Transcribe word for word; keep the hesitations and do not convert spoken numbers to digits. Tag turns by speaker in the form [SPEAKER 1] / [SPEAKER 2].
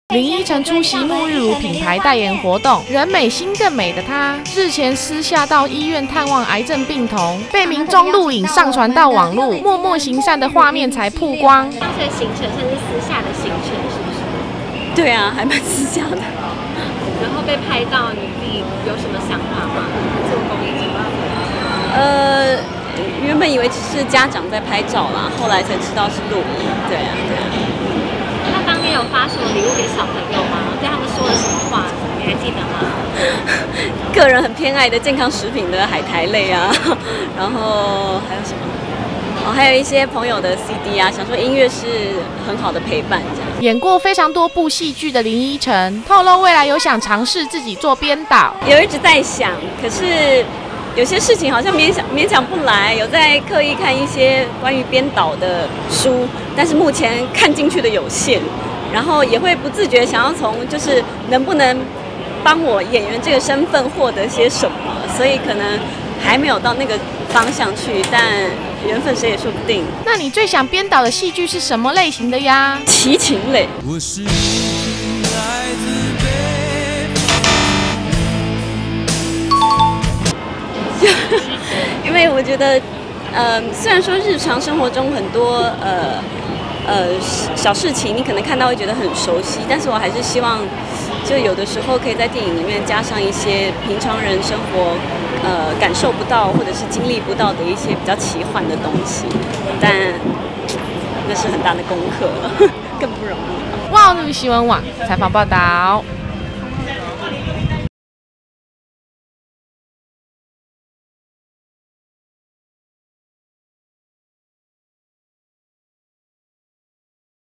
[SPEAKER 1] 林依晨出席沐浴乳品牌代言活动，人美心更美的她，日前私下到医院探望癌症病童，被民众录影上传到网络，默默行善的画面才曝光。
[SPEAKER 2] 当时的行程算是私下的行程，是不是？
[SPEAKER 3] 对啊，还蛮私下的。
[SPEAKER 2] 然后被拍到，你自己有什么想法吗？做公益之后？
[SPEAKER 3] 呃，原本以为只是家长在拍照啦，后来才知道是录影。对啊，对啊。
[SPEAKER 2] 那当天有发什么礼物给小朋友吗？对他们说了什么话？你还记得吗？
[SPEAKER 3] 个人很偏爱的健康食品的海苔类啊，然后还有什么？哦，还有一些朋友的 C D 啊，想说音乐是很好的陪伴，这样。
[SPEAKER 1] 演过非常多部戏剧的林依晨透露，未来有想尝试自己做编导，
[SPEAKER 3] 有一直在想，可是有些事情好像勉强勉强不来，有在刻意看一些关于编导的书，但是目前看进去的有限，然后也会不自觉想要从就是能不能帮我演员这个身份获得些什么，所以可能还没有到那个方向去，但缘分谁也说不定。
[SPEAKER 1] 那你最想编导的戏剧是什么类型的呀？
[SPEAKER 3] 齐秦类。我是来自北方因为我觉得，呃，虽然说日常生活中很多呃呃小事情，你可能看到会觉得很熟悉，但是我还是希望，就有的时候可以在电影里面加上一些平常人生活呃感受不到或者是经历不到的一些比较奇幻的东西，但那是很大的功课了，更不容易。
[SPEAKER 1] 哇，新闻网采访报道。